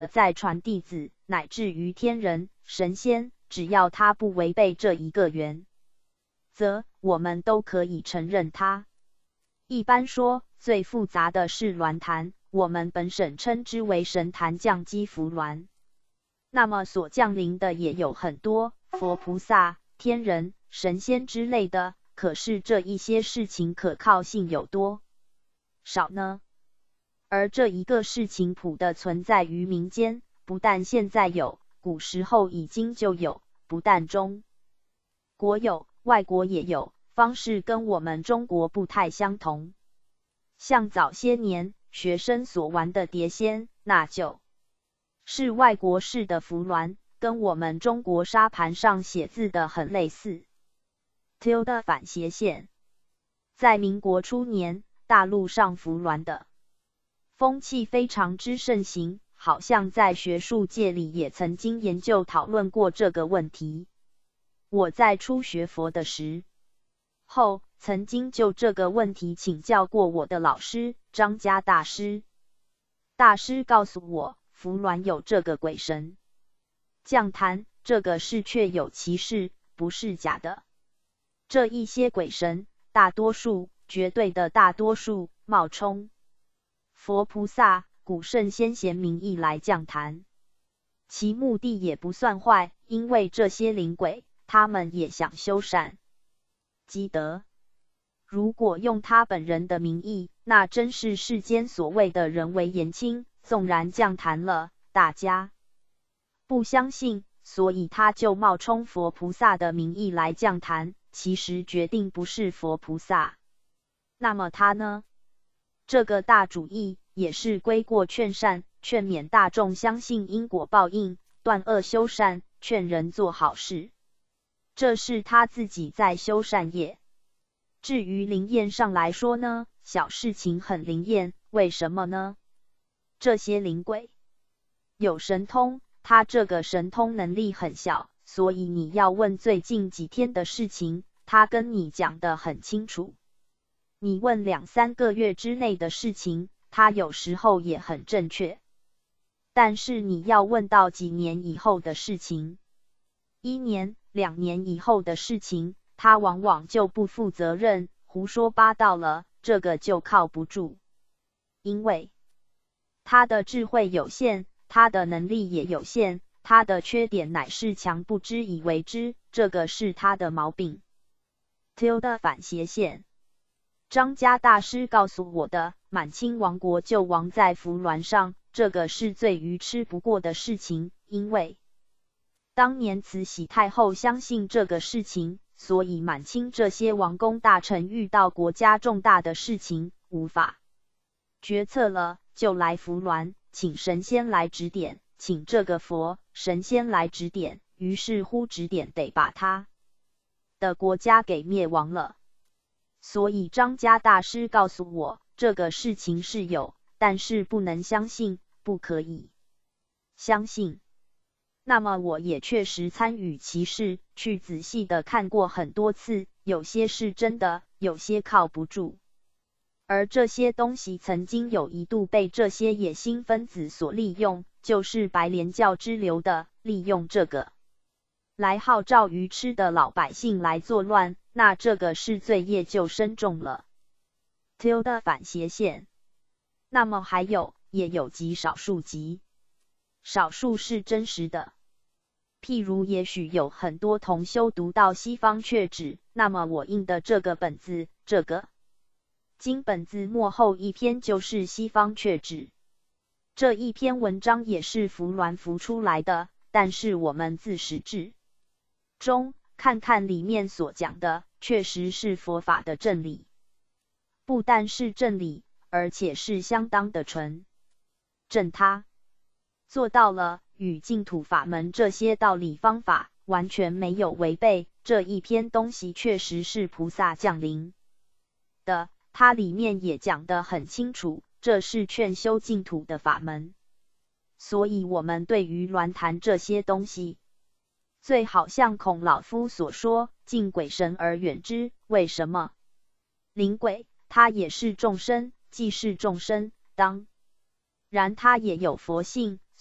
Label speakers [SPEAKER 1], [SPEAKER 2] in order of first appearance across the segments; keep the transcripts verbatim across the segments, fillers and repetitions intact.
[SPEAKER 1] 再传弟子，乃至于天人、神仙，只要他不违背这一个原则，我们都可以承认他。一般说，最复杂的是鸾坛，我们本省称之为神坛降基伏鸾。那么所降临的也有很多，佛菩萨、天人、神仙之类的，可是这一些事情可靠性有多少呢？而这一个事情谱的存在于民间，不但现在有，古时候已经就有，不但中国有，外国也有，方式跟我们中国不太相同。像早些年学生所玩的碟仙，那就是外国式的符鸾，跟我们中国沙盘上写字的很类似。tilde 反斜线。在民国初年，大陆上符鸾的风气非常之盛行，好像在学术界里也曾经研究讨论过这个问题。我在初学佛的时候，曾经就这个问题请教过我的老师张家大师。大师告诉我，符鸾有这个鬼神降坛，这个是确有其事，不是假的。这一些鬼神，大多数，绝对的大多数，冒充佛菩萨、古圣先贤名义来降坛，其目的也不算坏，因为这些灵鬼，他们也想修善积德。如果用他本人的名义，那真是世间所谓的人为言轻，纵然降坛了，大家不相信，所以他就冒充佛菩萨的名义来降坛，其实决定不是佛菩萨。那么他呢？这个大主意也是归过劝善，劝勉大众相信因果报应，断恶修善，劝人做好事。这是他自己在修善业。至于灵验上来说呢，小事情很灵验，为什么呢？这些灵鬼有神通，他这个神通能力很小，所以你要问最近几天的事情，他跟你讲得很清楚。你问两三个月之内的事情，他有时候也很正确。但是你要问到几年以后的事情，一年、两年以后的事情，他往往就不负责任，胡说八道了，这个就靠不住。因为他的智慧有限，他的能力也有限，他的缺点乃是强不知以为之，这个是他的毛病。tilde 反斜线。张家大师告诉我的，满清亡国就亡在符鸾上，这个是最愚痴不过的事情，因为当年慈禧太后相信这个事情，所以满清这些王公大臣遇到国家重大的事情无法决策了，就来符鸾，请神仙来指点，请这个佛神仙来指点，于是乎指点得把他的国家给灭亡了。所以张家大师告诉我，这个事情是有，但是不能相信，不可以相信。那么我也确实参与其事，去仔细的看过很多次，有些是真的，有些靠不住。而这些东西曾经有一度被这些野心分子所利用，就是白莲教之流的，利用这个来号召愚痴的老百姓来作乱，那这个是罪业就深重了。tilde 反斜线。那么还有，也有极少数极少数是真实的。譬如也许有很多同修读到西方确指，那么我印的这个本子，这个经本子末后一篇就是西方确指。这一篇文章也是符鸾符出来的，但是我们自始至终看看里面所讲的，确实是佛法的正理。不但是正理，而且是相当的纯正，他做到了与净土法门这些道理方法完全没有违背。这一篇东西确实是菩萨降临的，它里面也讲得很清楚，这是劝修净土的法门。所以我们对于鸾坛这些东西，最好像孔老夫所说，敬鬼神而远之。为什么？灵鬼它也是众生，既是众生，当然它也有佛性，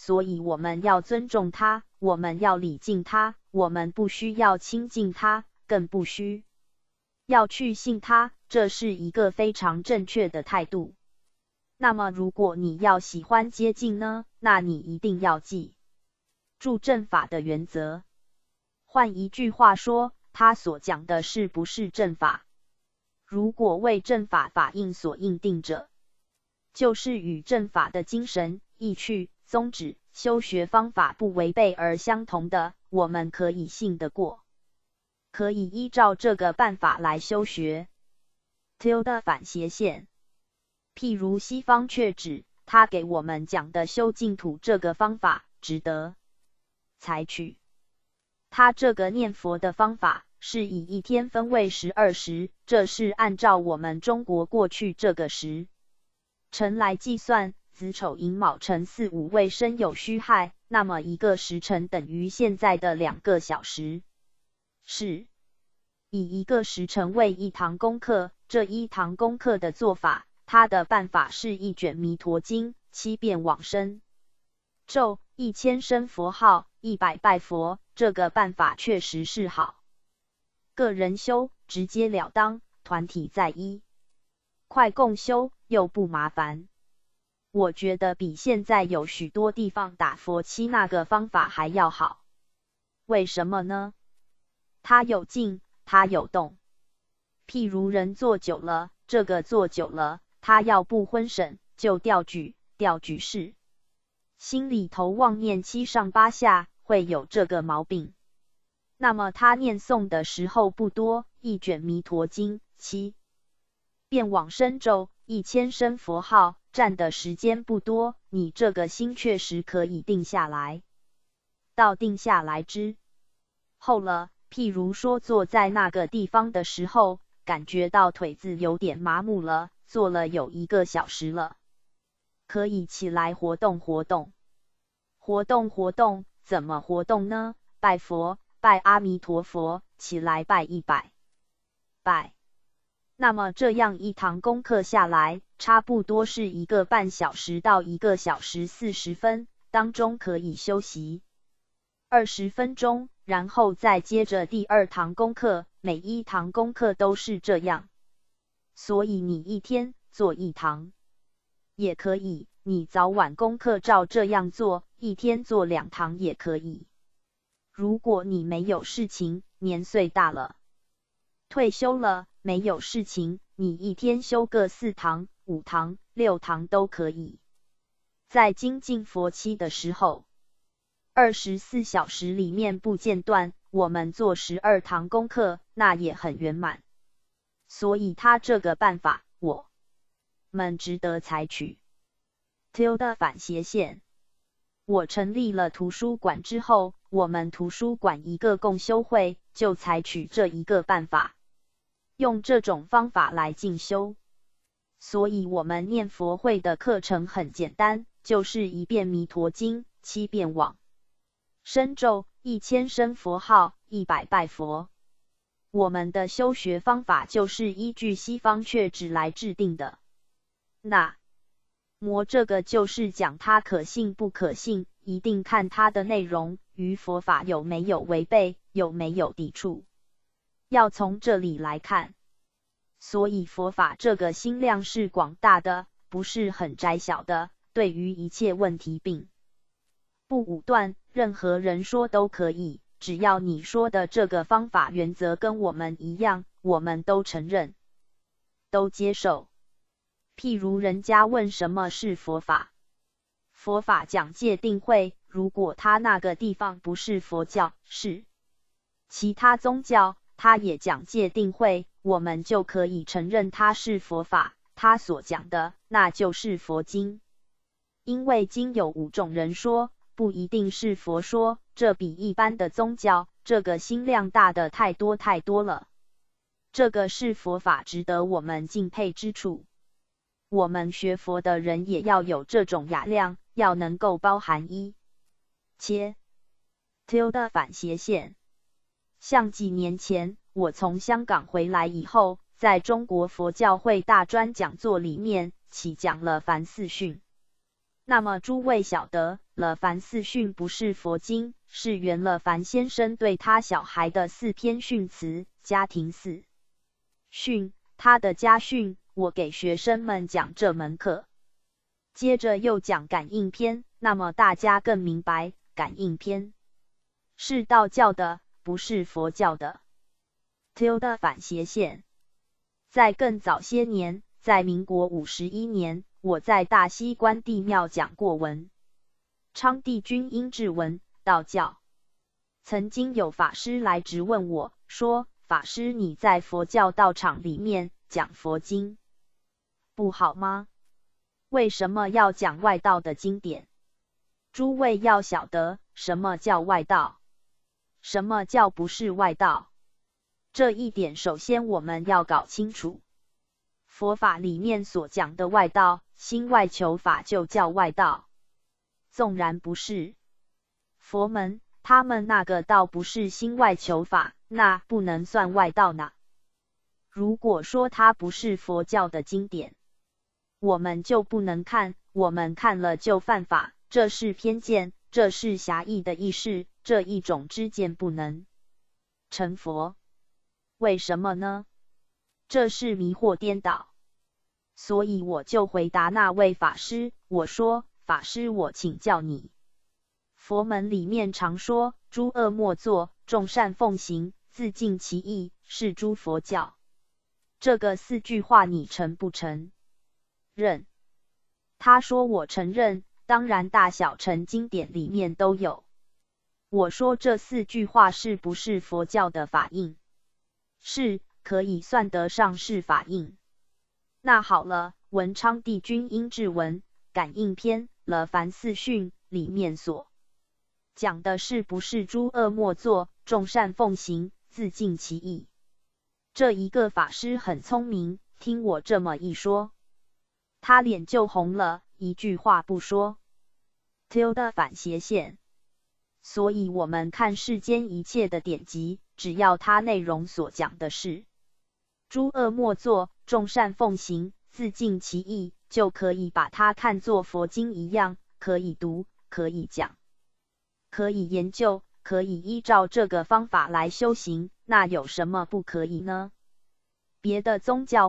[SPEAKER 1] 所以我们要尊重他，我们要礼敬他，我们不需要亲近他，更不需要去信他，这是一个非常正确的态度。那么如果你要喜欢接近呢，那你一定要记住正法的原则。换一句话说，他所讲的是不是正法？如果为正法法印所印定者，就是与正法的精神、意趣、宗旨、修学方法不违背而相同的，我们可以信得过，可以依照这个办法来修学。tilde 反斜线，譬如西方却指他给我们讲的修净土这个方法值得采取。他这个念佛的方法是以一天分为十二时，这是按照我们中国过去这个时辰来计算，子丑寅卯辰巳午未申酉戌亥，那么一个时辰等于现在的两个小时。是以一个时辰为一堂功课，这一堂功课的做法，它的办法是一卷弥陀经，七遍往生咒，一千声佛号，一百拜佛，这个办法确实是好。个人修直截了当，团体在一块共修又不麻烦。我觉得比现在有许多地方打佛七那个方法还要好。为什么呢？它有静，它有动。譬如人坐久了，这个坐久了，他要不昏沈，就掉举，掉举是心里头妄念七上八下，会有这个毛病。那么他念诵的时候不多，一卷弥陀经，七遍往生咒，一千声佛号，占的时间不多，你这个心确实可以定下来。到定下来之后了，譬如说坐在那个地方的时候，感觉到腿子有点麻木了，坐了有一个小时了，可以起来活动活动。活动活动，怎么活动呢？拜佛，拜阿弥陀佛，起来拜一拜拜。那么这样一堂功课下来，差不多是一个半小时到一个小时四十分，当中可以休息二十分钟，然后再接着第二堂功课，每一堂功课都是这样。所以你一天做一堂也可以，你早晚功课照这样做，一天做两堂也可以。如果你没有事情，年岁大了，退休了，没有事情，你一天修个四堂、五堂、六堂都可以。在精进佛七的时候，二十四小时里面不间断，我们做十二堂功课，那也很圆满。所以他这个办法，我们值得采取。tilde 反斜线。我成立了图书馆之后，我们图书馆一个共修会就采取这一个办法，用这种方法来进修。所以我们念佛会的课程很简单，就是一遍弥陀经，七遍往生咒，一千声佛号，一百拜佛。我们的修学方法就是依据西方却指来制定的。那么这个就是讲它可信不可信，一定看它的内容与佛法有没有违背，有没有抵触，要从这里来看。所以佛法这个心量是广大的，不是很窄小的，对于一切问题并不武断，任何人说都可以，只要你说的这个方法原则跟我们一样，我们都承认，都接受。譬如人家问什么是佛法，佛法讲戒定慧，如果他那个地方不是佛教，是其他宗教，他也讲戒定慧，我们就可以承认他是佛法，他所讲的那就是佛经。因为经有五种人说，不一定是佛说，这比一般的宗教这个心量大的太多太多了。这个是佛法值得我们敬佩之处。我们学佛的人也要有这种雅量，要能够包含一切。tilde 反斜线。像几年前我从香港回来以后，在中国佛教会大专讲座里面起讲了凡四训。 那么诸位晓得了凡四训不是佛经，是袁了凡先生对他小孩的四篇训词，家庭四训，他的家训，我给学生们讲这门课。接着又讲感应篇，那么大家更明白，感应篇是道教的，不是佛教的。tilde 反斜线。在更早些年，在民国五十一年，我在大溪关帝庙讲过文昌帝君阴骘文，道教。曾经有法师来质问我，说：法师你在佛教道场里面讲佛经，不好吗？为什么要讲外道的经典？诸位要晓得，什么叫外道，什么叫不是外道。这一点首先我们要搞清楚。佛法里面所讲的外道，心外求法就叫外道。纵然不是佛门，他们那个道不是心外求法，那不能算外道呢。如果说它不是佛教的经典，我们就不能看，我们看了就犯法，这是偏见，这是狭义的意识，这一种知见不能成佛。为什么呢？这是迷惑颠倒。所以我就回答那位法师，我说：法师，我请教你，佛门里面常说诸恶莫作，众善奉行，自尽其意，是诸佛教。这个四句话你承不承认？他说我承认，当然大小乘经典里面都有。我说这四句话是不是佛教的法印？是，可以算得上是法印。那好了，文昌帝君阴骘文感应篇了凡四训里面所讲的是不是诸恶莫作，众善奉行，自尽其意？这一个法师很聪明，听我这么一说，他脸就红了，一句话不说。tilde 反斜线。所以我们看世间一切的典籍，只要它内容所讲的是诸恶莫作，众善奉行，自尽其意，就可以把它看作佛经一样，可以读，可以讲，可以研究，可以依照这个方法来修行，那有什么不可以呢？别的宗教